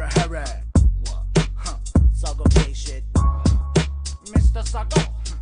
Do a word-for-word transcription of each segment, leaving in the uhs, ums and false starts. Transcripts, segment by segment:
Harry Harry. Huh. Sago K shit. mister Sago.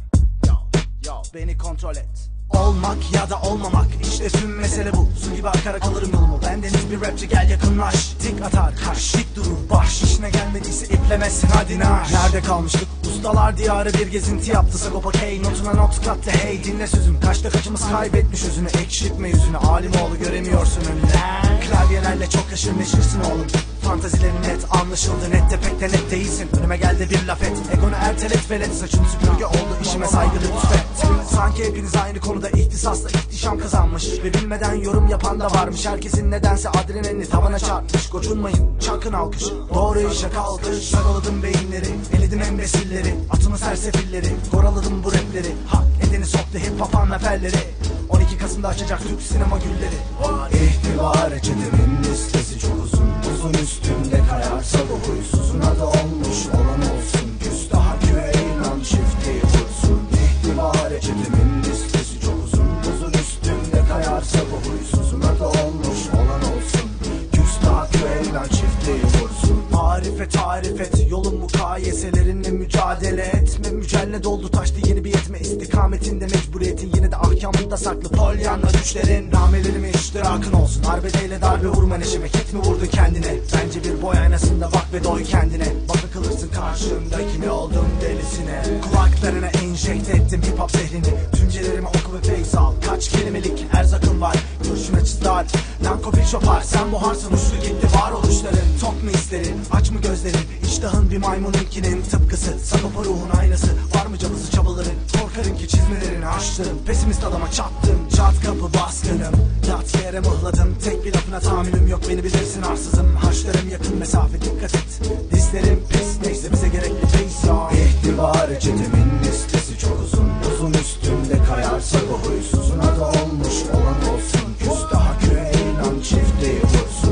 Yo yo beni kontrol et. Olmak ya da olmamak, işte tüm mesele bu. Su gibi akarak alırım yolumu. Bendeniz bir rapçi, gel yakınlaş. Tik atar kaş, dik durur baş. İşine gelmediyse iplemezsin hadi naş. Nerede kalmıştık? Ustalar diyarı bir gezinti yaptı. Sagopa K notuna not kattı, hey dinle sözüm. Kaçta kaçımız kaybetmiş özünü. Ekşitme yüzünü, Alimoğlu göremiyorsun önüne. Klavyelerle çok aşırı neşirsin oğlum. Fantazilerin net anlaşıldı, nette pek de net değilsin. Önüme geldi bir laf et, egonu ertelet velet. Saçın süpürge oldu, işime saygı lütfet. Sanki hepiniz aynı konuda ihtisasla ihtişam kazanmış ve bilmeden yorum yapan da varmış. Herkesin nedense adrenalini tavana çarpmış. Gocunmayın, çakın alkış, doğru işe kalkış. Sagaladım beyinleri, eledim embesilleri. Atımı sersefilleri, goraladım bu rapleri. Hak edeni soktu hip hop anlaperleri. on iki Kasım'da açacak Türk sinema gülleri. İhtibar reçetemin listesi çok uzun. Uzun üstümde kayarsa bu huysuzuna da olmuş olan olsun. Küstah güveylan çifti vursun. İhtibar reçetemin listesi çok uzun. Uzun üstümde kayarsa bu huysuzuna da olmuş olan olsun. Küstah güveylan çifti vursun. Marifet tarif et, yolun mukayeselerinle mücadele etme. Mücelle doldu taştı yeni bir yetme. İstikametinde mecburiyetin yine de ahkamında saklı. Polyanla güçlerin ramelerime iştirakın olsun. Arbedeyle darbe vurma neşeme, ket mi vurdun kendine? Bence bir boy aynasında bak ve doy kendine. Baka kalırsın karşımdaki ne oldum delisine. Kulaklarına enjekte ettim hip hop zehrini. Tümcelerime oku ve feyz al. Kaç kelimelik erzakın var, kurşun açısı dar. Nankopil şopar, sen buharsın uçtu gitti varoluşların. Tok mu hislerin, aç mı gözlerin? İştahın bir maymununkinin tıpkısı. Sagopa ruhun aynası, var mı cabısı çabaların? Korkarım ki çizmelerini açtım, pesimist adama çattım. Çat kapı baskınım, yat yere mıhladım. Tek bir lafına tahammülüm yok, beni bilirsin arsızım. Haşlarım yakın mesafe, dikkat et. Dizlerim pis, neyse bize gerekli face ya. İhtibar reçetemin listesi çok uzun. Uzun üstümde kayarsa bu huysuzuna da olmuş olan olsun. Küstah güveylan çifti vursun.